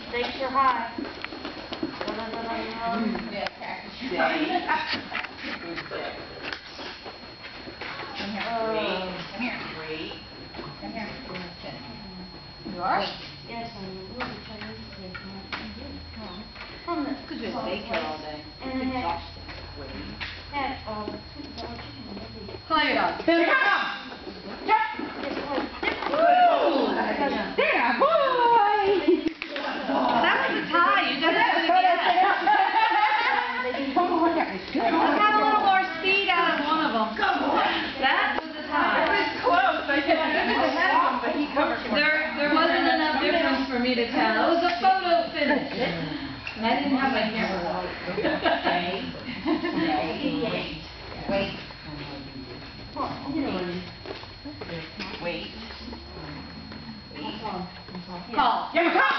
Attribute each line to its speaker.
Speaker 1: Stakes are high.
Speaker 2: Yeah, practice your
Speaker 3: Day.
Speaker 2: Good day.
Speaker 3: Come here.
Speaker 2: Wait.
Speaker 3: Come here.
Speaker 2: Wait.
Speaker 3: Come here.
Speaker 2: You are?
Speaker 1: Yes, I'm a little Chinese steak.
Speaker 3: From the, because we have steak here all day.
Speaker 1: And they had,
Speaker 2: Wait.
Speaker 1: sweet and sour chicken and everything.
Speaker 3: Play it up. Here come.
Speaker 1: It's like different.
Speaker 3: Woo! There, boy! That was a tie. You did that again. Let's have a little more speed out of one of them. That was a tie.
Speaker 2: It was close. I said he was ahead of him, but he covered for
Speaker 3: There wasn't enough difference for me to tell. It was a photo finish. And I didn't have my camera.
Speaker 2: Wait. Wait.
Speaker 3: Call.
Speaker 2: Here we come.